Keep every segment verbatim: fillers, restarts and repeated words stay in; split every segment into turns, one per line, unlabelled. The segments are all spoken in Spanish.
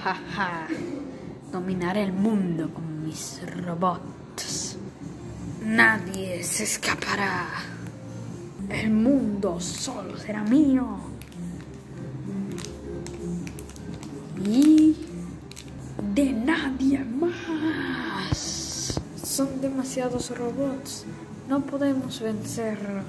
Jaja, dominaré el mundo con mis robots. Nadie se escapará. El mundo solo será mío. Y de nadie más. Son demasiados robots. No podemos vencerlos.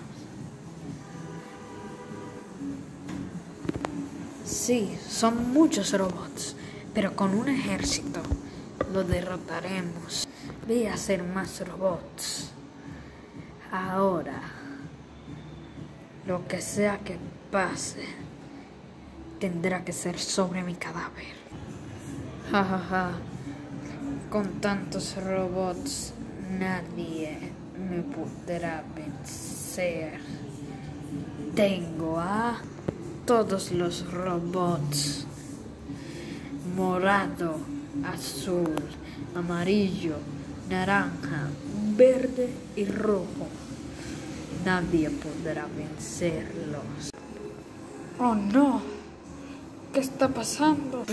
Sí, son muchos robots, pero con un ejército lo derrotaremos. Voy a hacer más robots. Ahora, lo que sea que pase, tendrá que ser sobre mi cadáver. Ja, ja, ja. Con tantos robots, nadie me podrá vencer. Tengo a todos los robots. Morado, azul, amarillo, naranja, verde y rojo. Nadie podrá vencerlos. Oh no, ¿qué está pasando?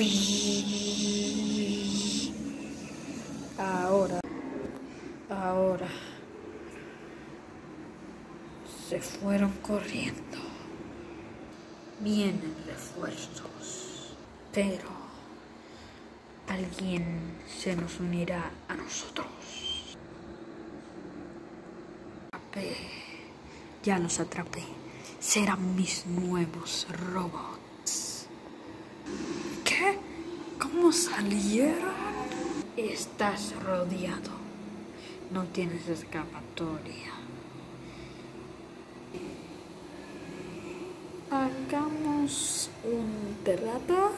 Ahora, ahora, se fueron corriendo. Vienen refuerzos, pero alguien se nos unirá a nosotros. Atrapé. Ya los atrapé. Serán mis nuevos robots. ¿Qué? ¿Cómo salieron? Estás rodeado. No tienes escapatoria. Hagamos un trato.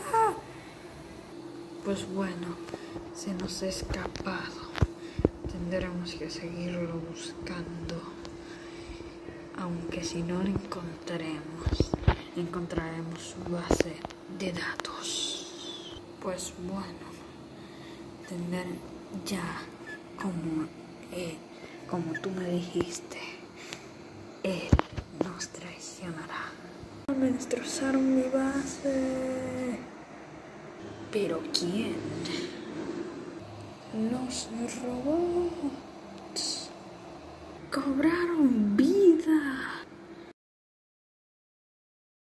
Pues bueno, se nos ha escapado. Tendremos que seguirlo buscando. Aunque si no lo encontraremos, encontraremos su base de datos. Pues bueno, tener ya como, eh, como tú me dijiste, él nos traicionará. Me destrozaron mi base. ¿Pero quién? Los robots cobraron vida.